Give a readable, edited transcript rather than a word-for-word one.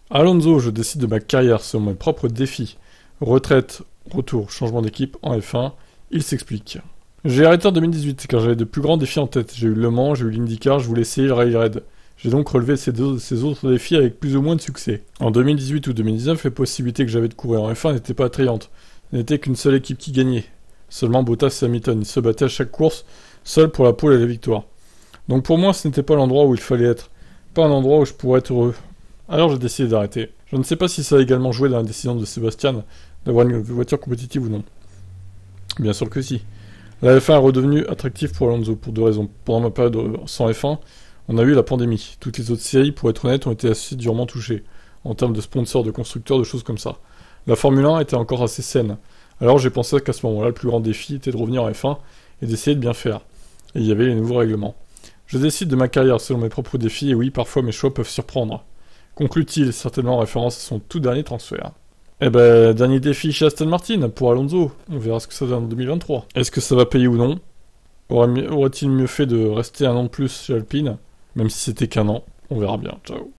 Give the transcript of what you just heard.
Alonso, je décide de ma carrière selon mes propres défis. Retraite, retour, changement d'équipe en F1, il s'explique. J'ai arrêté en 2018 car j'avais de plus grands défis en tête. J'ai eu Le Mans, j'ai eu l'IndyCar, je voulais essayer le Rally Raid. J'ai donc relevé ces autres défis avec plus ou moins de succès. En 2018 ou 2019, les possibilités que j'avais de courir en F1 n'étaient pas attrayantes. Ce n'était qu'une seule équipe qui gagnait. Seulement Bottas et Hamilton. Ils se battaient à chaque course, seuls pour la pole et la victoire. Donc pour moi, ce n'était pas l'endroit où il fallait être. Pas un endroit où je pourrais être heureux. Alors j'ai décidé d'arrêter. Je ne sais pas si ça a également joué dans la décision de Sébastien d'avoir une voiture compétitive ou non. Bien sûr que si. La F1 est redevenue attractive pour Alonso pour deux raisons. Pendant ma période sans F1, on a eu la pandémie. Toutes les autres séries, pour être honnête, ont été assez durement touchées, en termes de sponsors, de constructeurs, de choses comme ça. La Formule 1 était encore assez saine. Alors j'ai pensé qu'à ce moment-là, le plus grand défi était de revenir en F1 et d'essayer de bien faire. Et il y avait les nouveaux règlements. Je décide de ma carrière selon mes propres défis, et oui, parfois mes choix peuvent surprendre. Conclut-il, certainement en référence à son tout dernier transfert. Eh ben, dernier défi chez Aston Martin, pour Alonso. On verra ce que ça donne en 2023. Est-ce que ça va payer ou non? Aurait-il mieux fait de rester un an de plus chez Alpine? Même si c'était qu'un an, on verra bien. Ciao.